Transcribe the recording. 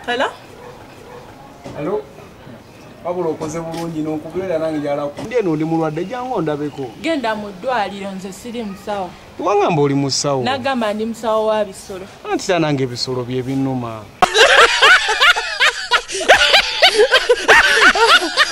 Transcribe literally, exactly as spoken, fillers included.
Hello? Hello? Wabula okoze bulungi n'onkubira nange njala ku. Ndi eno ndi mulwadde jangu ondabeko. Genda mu ddwaliro nze siri musawo. Wangamba oli musawo. Nagamba ndi musawo wa bisolo. Anti nange ebisolo bye binnuma.